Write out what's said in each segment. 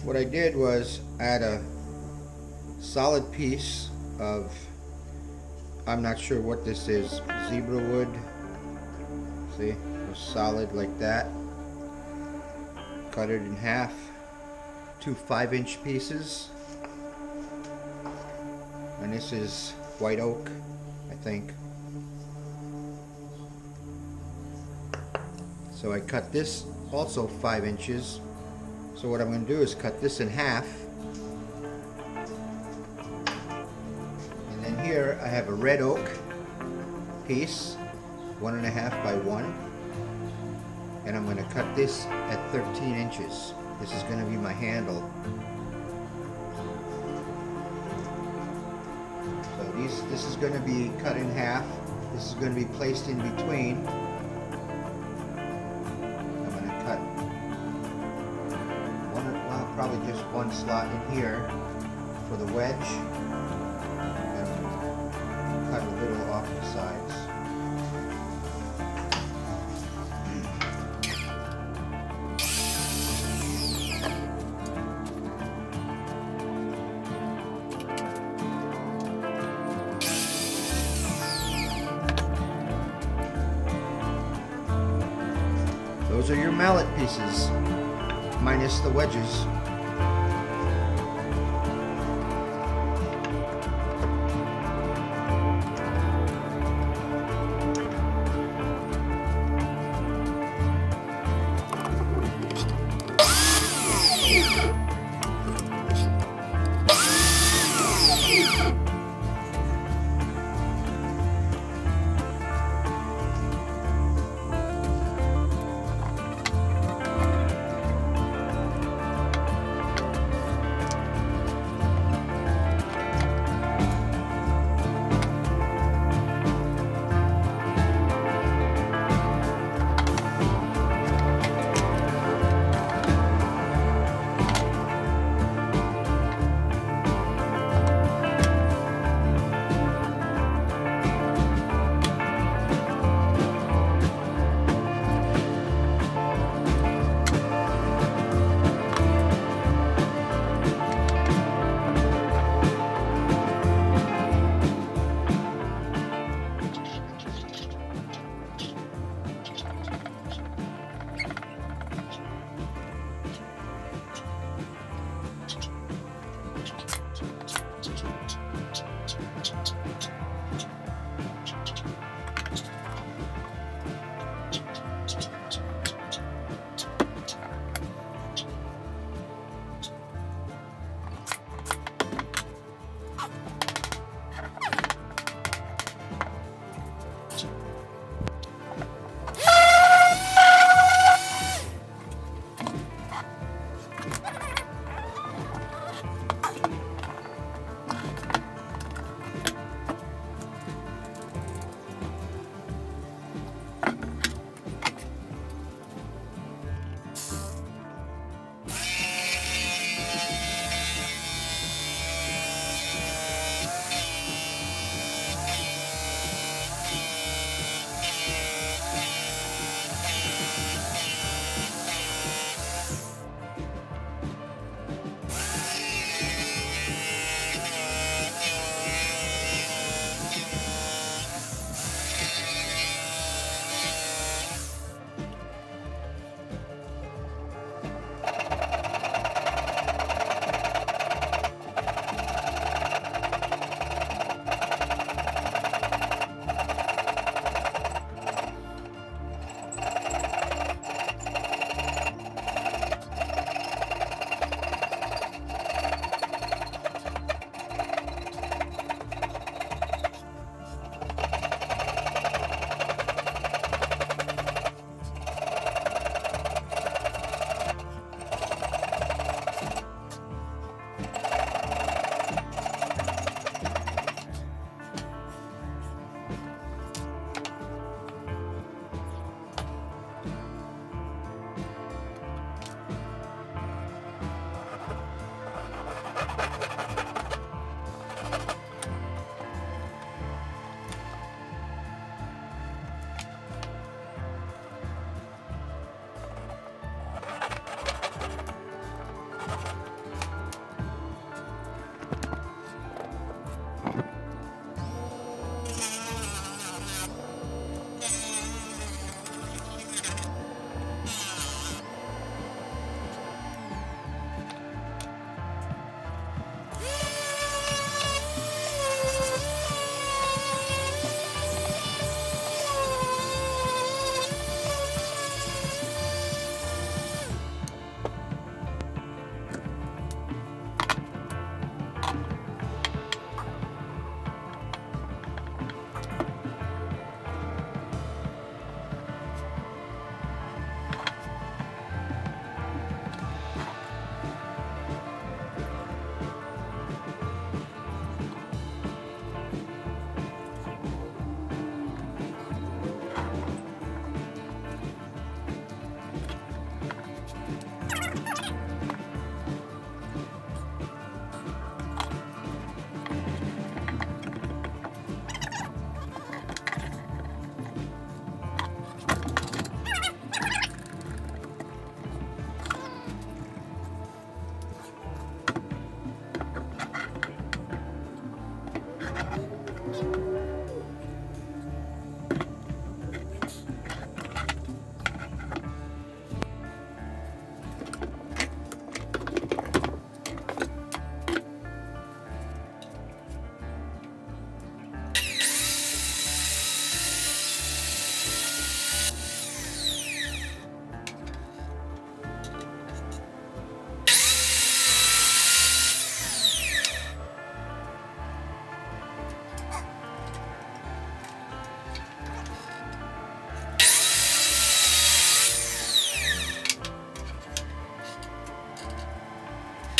what I did was add a solid piece of, I'm not sure what this is, zebra wood. See, it was solid like that. Cut it in half, 2 5-inch pieces, and this is white oak, I think. So I cut this also 5 inches. So what I'm going to do is cut this in half, and then here I have a red oak piece, 1.5 by 1, and I'm going to cut this at 13 inches. This is going to be my handle. So this is going to be cut in half. This is going to be placed in between. I'm going to cut probably just one slot in here for the wedge, and cut a little off the sides. Those are your mallet pieces, minus the wedges.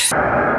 it.